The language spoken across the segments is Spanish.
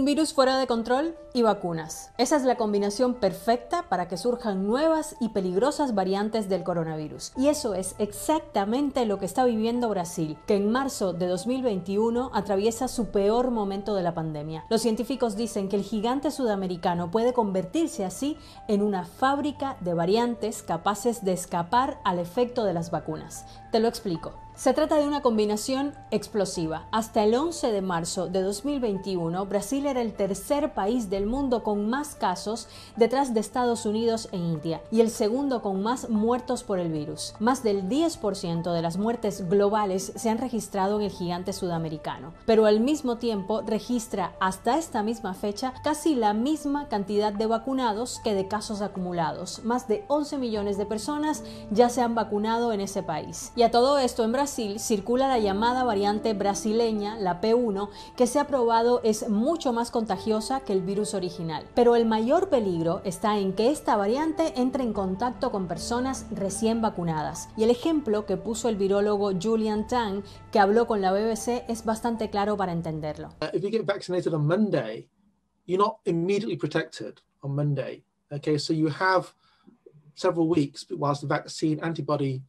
virus fuera de control y vacunas. Esa es la combinación perfecta para que surjan nuevas y peligrosas variantes del coronavirus. Y eso es exactamente lo que está viviendo Brasil, que en marzo de 2021 atraviesa su peor momento de la pandemia. Los científicos dicen que el gigante sudamericano puede convertirse así en una fábrica de variantes capaces de escapar al efecto de las vacunas. Te lo explico. Se trata de una combinación explosiva. Hasta el 11 de marzo de 2021, Brasil era el tercer país del mundo con más casos detrás de Estados Unidos e India y el segundo con más muertos por el virus. Más del 10% de las muertes globales se han registrado en el gigante sudamericano, pero al mismo tiempo registra hasta esta misma fecha casi la misma cantidad de vacunados que de casos acumulados. Más de 11 millones de personas ya se han vacunado en ese país. Y a todo esto, en Brasil circula la llamada variante brasileña, la P1, que se ha probado es mucho más contagiosa que el virus original. Pero el mayor peligro está en que esta variante entre en contacto con personas recién vacunadas. Y el ejemplo que puso el virólogo Julian Tang, que habló con la BBC, es bastante claro para entenderlo. If you get vaccinated on Monday, you're not immediately protected on Monday. Okay, so you have several weeks whilst the vaccine antibody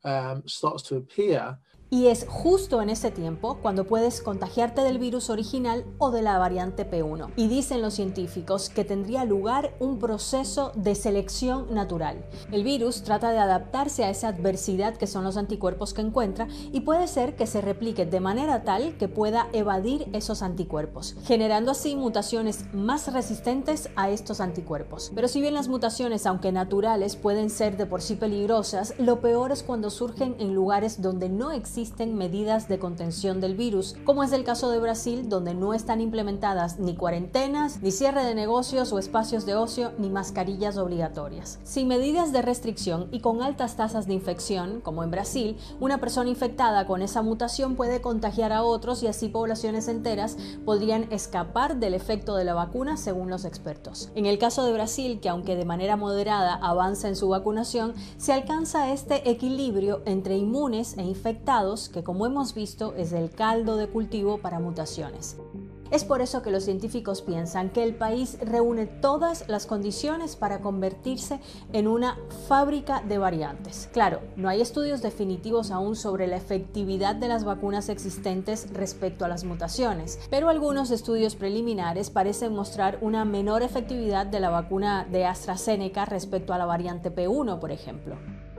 starts to appear. Y es justo en ese tiempo cuando puedes contagiarte del virus original o de la variante P1. Y dicen los científicos que tendría lugar un proceso de selección natural. El virus trata de adaptarse a esa adversidad que son los anticuerpos que encuentra y puede ser que se replique de manera tal que pueda evadir esos anticuerpos, generando así mutaciones más resistentes a estos anticuerpos. Pero si bien las mutaciones, aunque naturales, pueden ser de por sí peligrosas, lo peor es cuando surgen en lugares donde no existen medidas de contención del virus, como es el caso de Brasil, donde no están implementadas ni cuarentenas, ni cierre de negocios o espacios de ocio, ni mascarillas obligatorias. Sin medidas de restricción y con altas tasas de infección, como en Brasil, una persona infectada con esa mutación puede contagiar a otros y así poblaciones enteras podrían escapar del efecto de la vacuna, según los expertos. En el caso de Brasil, que aunque de manera moderada avanza en su vacunación, se alcanza este equilibrio entre inmunes e infectados, que como hemos visto es el caldo de cultivo para mutaciones. Es por eso que los científicos piensan que el país reúne todas las condiciones para convertirse en una fábrica de variantes. Claro, no hay estudios definitivos aún sobre la efectividad de las vacunas existentes respecto a las mutaciones, pero algunos estudios preliminares parecen mostrar una menor efectividad de la vacuna de AstraZeneca respecto a la variante P1, por ejemplo.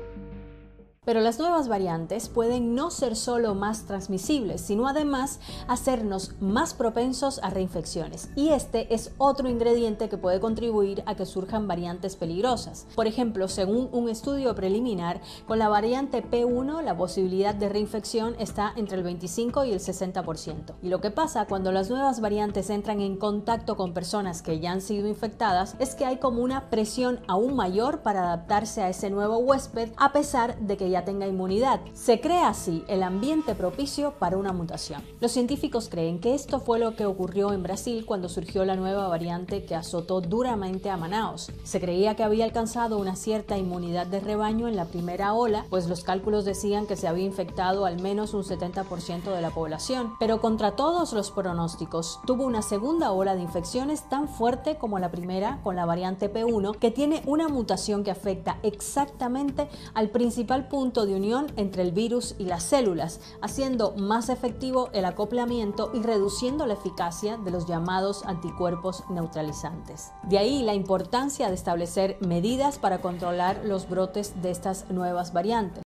Pero las nuevas variantes pueden no ser solo más transmisibles, sino además hacernos más propensos a reinfecciones. Y este es otro ingrediente que puede contribuir a que surjan variantes peligrosas. Por ejemplo, según un estudio preliminar, con la variante P1 la posibilidad de reinfección está entre el 25 y el 60%. Y lo que pasa cuando las nuevas variantes entran en contacto con personas que ya han sido infectadas es que hay como una presión aún mayor para adaptarse a ese nuevo huésped, a pesar de que ya tenga inmunidad. Se crea así el ambiente propicio para una mutación. Los científicos creen que esto fue lo que ocurrió en Brasil cuando surgió la nueva variante que azotó duramente a Manaus. Se creía que había alcanzado una cierta inmunidad de rebaño en la primera ola, pues los cálculos decían que se había infectado al menos un 70% de la población, pero contra todos los pronósticos tuvo una segunda ola de infecciones tan fuerte como la primera con la variante P1, que tiene una mutación que afecta exactamente al principal punto de unión entre el virus y las células, haciendo más efectivo el acoplamiento y reduciendo la eficacia de los llamados anticuerpos neutralizantes. De ahí la importancia de establecer medidas para controlar los brotes de estas nuevas variantes.